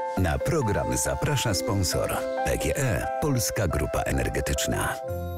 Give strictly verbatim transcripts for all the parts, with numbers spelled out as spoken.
Na program zaprasza sponsor P G E Polska Grupa Energetyczna.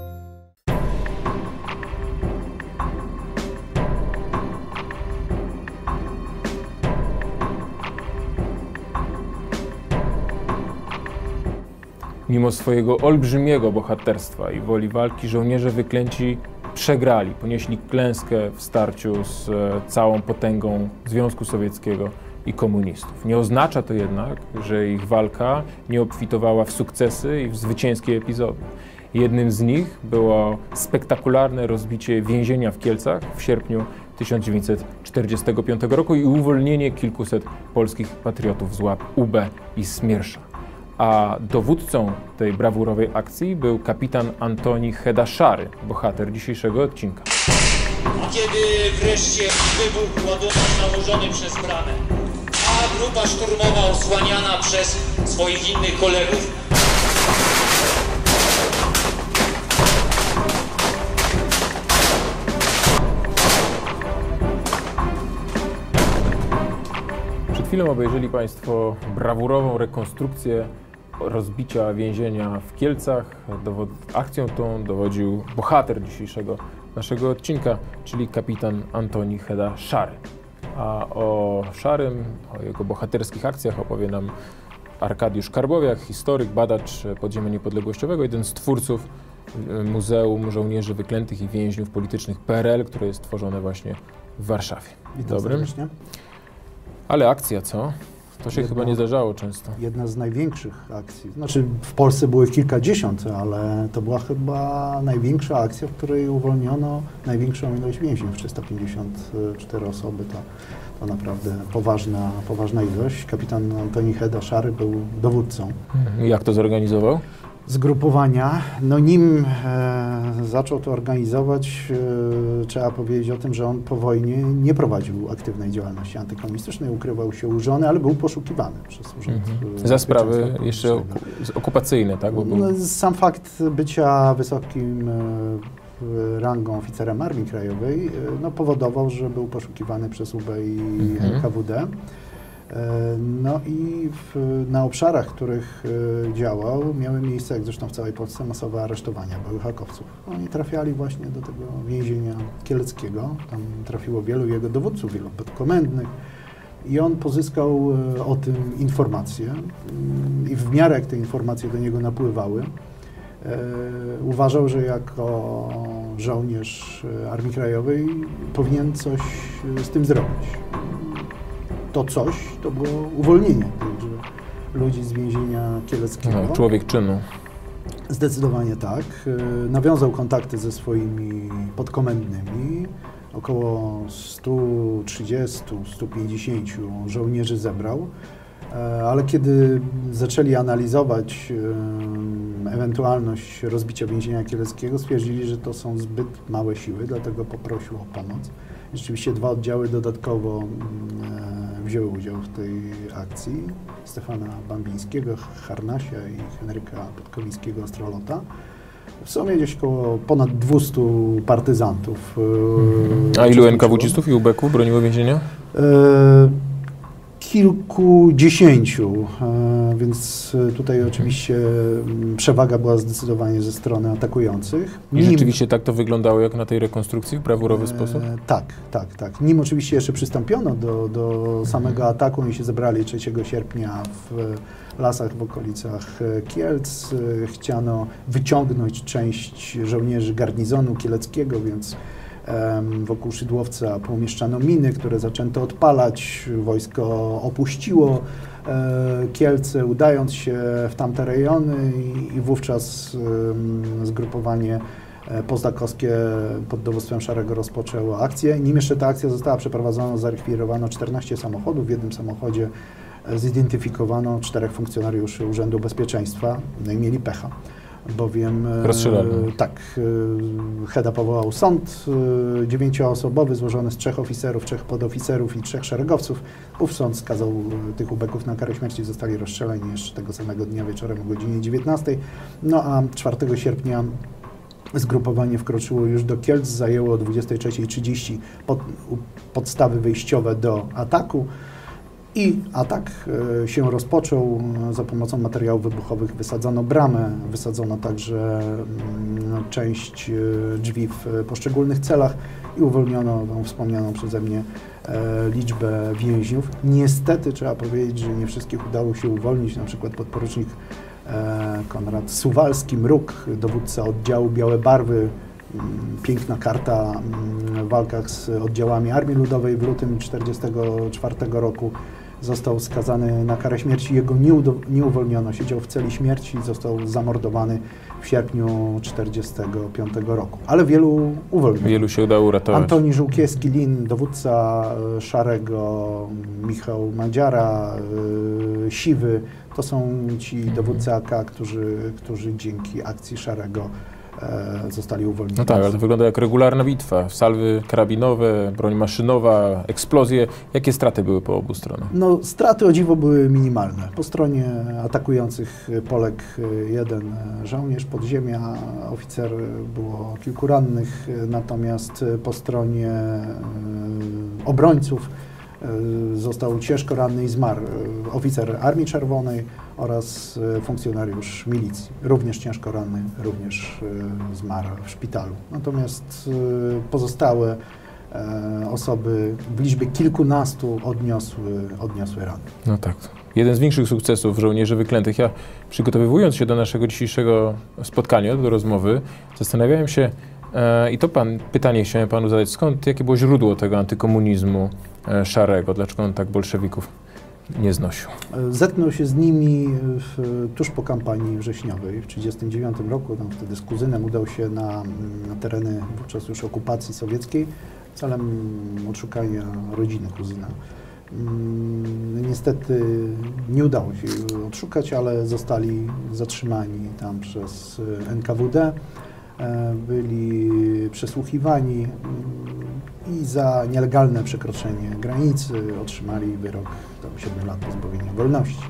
Mimo swojego olbrzymiego bohaterstwa i woli walki żołnierze wyklęci przegrali, ponieśli klęskę w starciu z całą potęgą Związku Sowieckiego i komunistów. Nie oznacza to jednak, że ich walka nie obfitowała w sukcesy i w zwycięskie epizody. Jednym z nich było spektakularne rozbicie więzienia w Kielcach w sierpniu tysiąc dziewięćset czterdziestego piątego roku i uwolnienie kilkuset polskich patriotów z łap U B i Smiersza. A dowódcą tej brawurowej akcji był kapitan Antoni Heda-Szary, bohater dzisiejszego odcinka. Kiedy wreszcie wybuchł ładunek nałożony przez bramę, a grupa szturmowa osłaniana przez swoich innych kolegów Przed chwilą obejrzeli Państwo brawurową rekonstrukcję rozbicia więzienia w Kielcach. Dowod, akcją tą dowodził bohater dzisiejszego naszego odcinka, czyli kapitan Antoni Heda-Szary. A o Szarym, o jego bohaterskich akcjach opowie nam Arkadiusz Karbowiak, historyk, badacz podziemia niepodległościowego, jeden z twórców Muzeum Żołnierzy Wyklętych i Więźniów Politycznych P R L, które jest tworzone właśnie w Warszawie. Witam serdecznie. Ale akcja, co? To się jedna, chyba nie zdarzało często. Jedna z największych akcji. Znaczy w Polsce było ich kilkadziesiąt, ale to była chyba największa akcja, w której uwolniono największą ilość więźniów. trzysta pięćdziesiąt cztery osoby to, to naprawdę poważna, poważna ilość. Kapitan Antoni Heda-Szary był dowódcą. Jak to zorganizował? Zgrupowania. No nim e, zaczął to organizować, e, trzeba powiedzieć o tym, że on po wojnie nie prowadził aktywnej działalności antykomunistycznej, ukrywał się u żony, ale był poszukiwany przez urząd. Mhm. Za sprawy jeszcze oku okupacyjne, tak? Bo był... no, sam fakt bycia wysokim e, rangą oficerem Armii Krajowej e, no, powodował, że był poszukiwany przez U B i mhm. N K W D. No i w, na obszarach, w których y, działał, miały miejsce, jak zresztą w całej Polsce, masowe aresztowania byłych hakowców. Oni trafiali właśnie do tego więzienia kieleckiego, tam trafiło wielu jego dowódców, wielu podkomendnych i on pozyskał y, o tym informacje y, i w miarę jak te informacje do niego napływały, y, uważał, że jako żołnierz Armii Krajowej powinien coś z tym zrobić. To coś, to było uwolnienie tych ludzi z więzienia kieleckiego. No, człowiek czynu. Zdecydowanie tak. Nawiązał kontakty ze swoimi podkomendnymi. Około stu trzydziestu do stu pięćdziesięciu żołnierzy zebrał. Ale kiedy zaczęli analizować ewentualność rozbicia więzienia kieleckiego, stwierdzili, że to są zbyt małe siły, dlatego poprosił o pomoc. Rzeczywiście dwa oddziały dodatkowo wzięły udział w tej akcji. Stefana Bambińskiego, Harnasia i Henryka Podkowińskiego, Astrolota. W sumie gdzieś około ponad dwustu partyzantów. A ilu N K W dzistów i U B Ków broniło więzienia? E, kilkudziesięciu, e, więc tutaj oczywiście przewaga była zdecydowanie ze strony atakujących. I Nim, rzeczywiście tak to wyglądało jak na tej rekonstrukcji w brawurowy e, sposób? Tak, tak, tak. Nim oczywiście jeszcze przystąpiono do, do samego ataku, oni się zebrali trzeciego sierpnia w lasach w okolicach Kielc. Chciano wyciągnąć część żołnierzy garnizonu kieleckiego, więc wokół Szydłowca poumieszczano miny, które zaczęto odpalać. Wojsko opuściło Kielce, udając się w tamte rejony i, i wówczas zgrupowanie pozdakowskie pod dowództwem Szarego rozpoczęło akcję. Nim jeszcze ta akcja została przeprowadzona, zarekwirowano czternaście samochodów. W jednym samochodzie zidentyfikowano czterech funkcjonariuszy Urzędu Bezpieczeństwa, no i mieli pecha. Bowiem e, tak, e, Heda powołał sąd e, dziewięcioosobowy złożony z trzech oficerów, trzech podoficerów i trzech szeregowców. Ów sąd skazał e, tych ubeków na karę śmierci, zostali rozstrzeleni jeszcze tego samego dnia wieczorem o godzinie dziewiętnastej. No a czwartego sierpnia zgrupowanie wkroczyło już do Kielc, zajęło o dwudziestej trzeciej trzydzieści pod, podstawy wyjściowe do ataku. I atak e, się rozpoczął. Za pomocą materiałów wybuchowych wysadzono bramę, wysadzono także mm, część e, drzwi w poszczególnych celach i uwolniono tą wspomnianą przeze mnie e, liczbę więźniów. Niestety trzeba powiedzieć, że nie wszystkich udało się uwolnić, na przykład podporucznik e, Konrad Suwalski, Mruk, dowódca oddziału Białe Barwy, piękna karta w walkach z oddziałami Armii Ludowej w lutym tysiąc dziewięćset czterdziestego czwartego roku. Został skazany na karę śmierci, jego nie, nie uwolniono, siedział w celi śmierci i został zamordowany w sierpniu tysiąc dziewięćset czterdziestego piątego roku. Ale wielu uwolniono. Wielu się udało uratować. Antoni Żółkiewski-Lin, dowódca Szarego, Michał Madziara, Siwy, to są ci dowódcy A K, którzy, którzy dzięki akcji Szarego zostali uwolnieni. No tak, ale to wygląda jak regularna bitwa. Salwy karabinowe, broń maszynowa, eksplozje. Jakie straty były po obu stronach? No, straty o dziwo były minimalne. Po stronie atakujących poległ jeden żołnierz podziemia, oficer, było kilku rannych, natomiast po stronie obrońców został ciężko ranny i zmarł oficer Armii Czerwonej oraz funkcjonariusz milicji. Również ciężko ranny, również zmarł w szpitalu. Natomiast pozostałe osoby w liczbie kilkunastu odniosły, odniosły rany. No tak. Jeden z większych sukcesów żołnierzy wyklętych. Ja, przygotowywując się do naszego dzisiejszego spotkania, do rozmowy, zastanawiałem się, i to pan, pytanie chciałem panu zadać, skąd, jakie było źródło tego antykomunizmu Szarego? Dlaczego on tak bolszewików nie znosił? Zetknął się z nimi w, tuż po kampanii wrześniowej w tysiąc dziewięćset trzydziestym dziewiątym roku. Tam wtedy z kuzynem udał się na, na tereny wówczas już okupacji sowieckiej celem odszukania rodziny kuzyna. Niestety nie udało się odszukać, ale zostali zatrzymani tam przez N K W D. Byli przesłuchiwani i za nielegalne przekroczenie granicy otrzymali wyrok tam siedmiu lat pozbawienia wolności.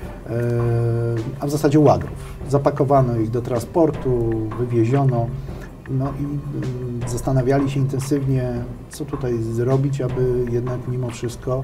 A w zasadzie łagrów. Zapakowano ich do transportu, wywieziono, no i zastanawiali się intensywnie, co tutaj zrobić, aby jednak mimo wszystko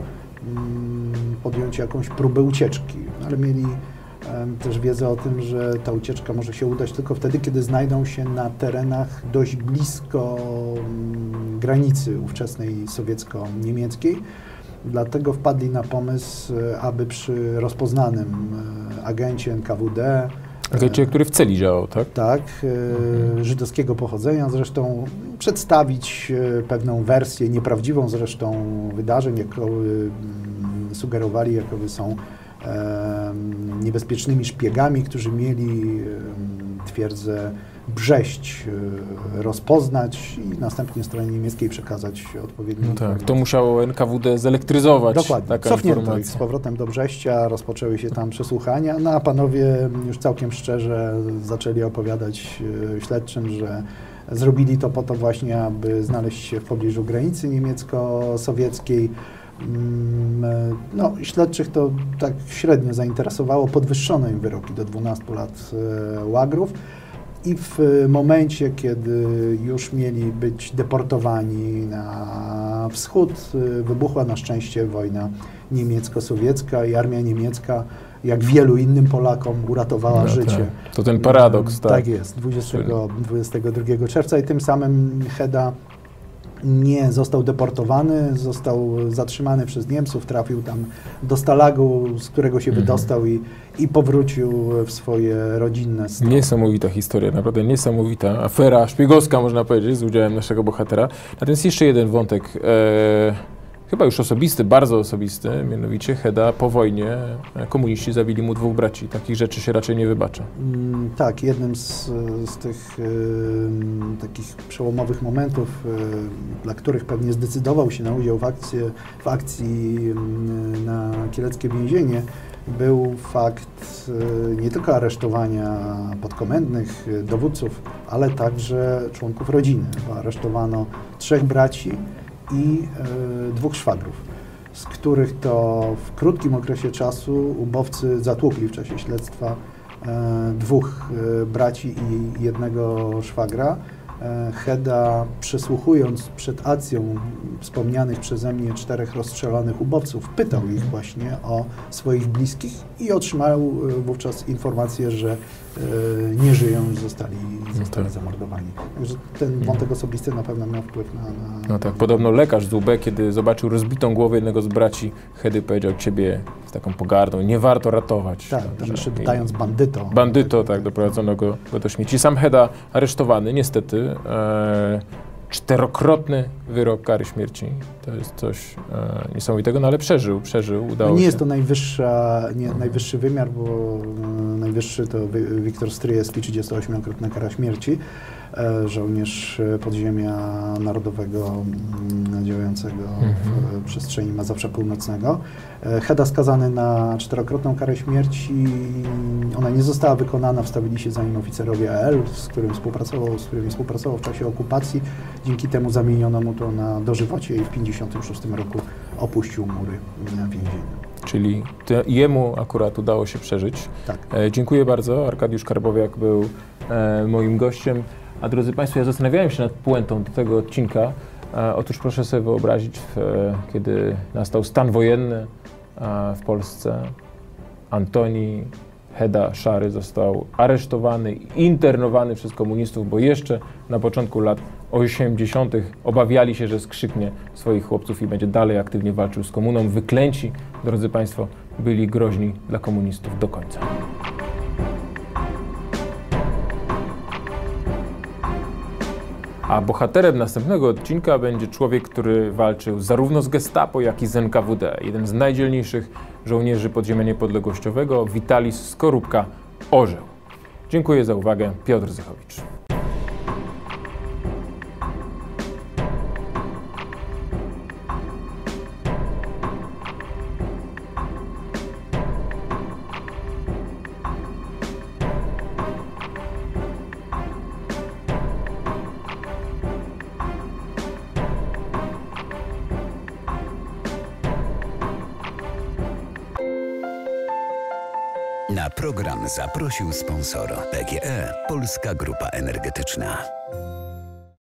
podjąć jakąś próbę ucieczki. Ale mieli też wiedzę o tym, że ta ucieczka może się udać tylko wtedy, kiedy znajdą się na terenach dość blisko granicy ówczesnej sowiecko-niemieckiej. Dlatego wpadli na pomysł, aby przy rozpoznanym agencie N K W D, agencie, który w celi działał, tak? Tak, mhm. żydowskiego pochodzenia zresztą, przedstawić pewną wersję, nieprawdziwą zresztą wydarzeń, jakoby sugerowali, jakoby są niebezpiecznymi szpiegami, którzy mieli twierdzę Brześć rozpoznać i następnie stronie niemieckiej przekazać odpowiednią no tak, to musiało N K W D zelektryzować. Dokładnie. Taka Cofnięto informacja. ich z powrotem do Brześcia, rozpoczęły się tam przesłuchania, no a panowie już całkiem szczerze zaczęli opowiadać śledczym, że zrobili to po to właśnie, aby znaleźć się w pobliżu granicy niemiecko-sowieckiej. No, śledczych to tak średnio zainteresowało, podwyższono im wyroki do dwunastu lat łagrów i w momencie, kiedy już mieli być deportowani na wschód, wybuchła na szczęście wojna niemiecko-sowiecka i armia niemiecka, jak wielu innym Polakom, uratowała no życie. Tak. To ten paradoks, tak? Tak jest, dwudziestego drugiego czerwca i tym samym Heda nie został deportowany, został zatrzymany przez Niemców, trafił tam do Stalagu, z którego się mhm. wydostał i, i powrócił w swoje rodzinne strony. Niesamowita historia, naprawdę niesamowita. Afera szpiegowska, można powiedzieć, z udziałem naszego bohatera. Natomiast jeszcze jeden wątek, e, chyba już osobisty, bardzo osobisty, mianowicie Heda po wojnie komuniści zabili mu dwóch braci. Takich rzeczy się raczej nie wybacza. Mm, tak, jednym z, z tych y, takich przełomowych momentów, y, dla których pewnie zdecydował się na udział w akcji, w akcji y, na kieleckie więzienie, był fakt y, nie tylko aresztowania podkomendnych, y, dowódców, ale także członków rodziny. Aresztowano trzech braci i y, dwóch szwagrów, z których to w krótkim okresie czasu ubowcy zatłukli w czasie śledztwa y, dwóch y, braci i jednego szwagra. Heda, przesłuchując przed akcją wspomnianych przeze mnie czterech rozstrzelanych ubowców, pytał ich właśnie o swoich bliskich i otrzymał wówczas informację, że nie żyją i zostali, zostali zamordowani. Także ten wątek osobisty na pewno miał wpływ na... na no tak, podobno lekarz z U B, kiedy zobaczył rozbitą głowę jednego z braci Hedy, powiedział: ciebie z taką pogardą, nie warto ratować. Tak, tam jeszcze dodając bandyto. Bandyto, tak, doprowadzono go, go do śmierci. Sam Heda aresztowany, niestety, e, czterokrotny wyrok kary śmierci. To jest coś e, niesamowitego, no ale przeżył, przeżył, udało no nie się. jest to najwyższa, nie, mhm. najwyższy wymiar, bo e, najwyższy to Wiktor Stryjewski, trzydziestoośmiokrotna kara śmierci. E, żołnierz podziemia narodowego m, działającego mhm. w przestrzeni Mazowsza Północnego. E, Heda skazany na czterokrotną karę śmierci. Ona nie została wykonana, wstawili się za nim oficerowie A L, z którym współpracował, z którymi współpracował w czasie okupacji. Dzięki temu zamieniono mu to na dożywocie i w tysiąc dziewięćset pięćdziesiątym szóstym roku opuścił mury więzienia. Czyli te, jemu akurat udało się przeżyć. Tak. E, dziękuję bardzo. Arkadiusz Karbowiak był e, moim gościem. A drodzy Państwo, ja zastanawiałem się nad puentą do tego odcinka. E, otóż proszę sobie wyobrazić, e, kiedy nastał stan wojenny e, w Polsce, Antoni Heda Szary został aresztowany i internowany przez komunistów, bo jeszcze na początku lat osiemdziesiątych obawiali się, że skrzyknie swoich chłopców i będzie dalej aktywnie walczył z komuną. Wyklęci, drodzy Państwo, byli groźni dla komunistów do końca. A bohaterem następnego odcinka będzie człowiek, który walczył zarówno z Gestapo, jak i z N K W D. Jeden z najdzielniejszych żołnierzy podziemia niepodległościowego, Witalis Skorupka-Orzeł. Dziękuję za uwagę. Piotr Zychowicz. Na program zaprosił sponsor P G E Polska Grupa Energetyczna.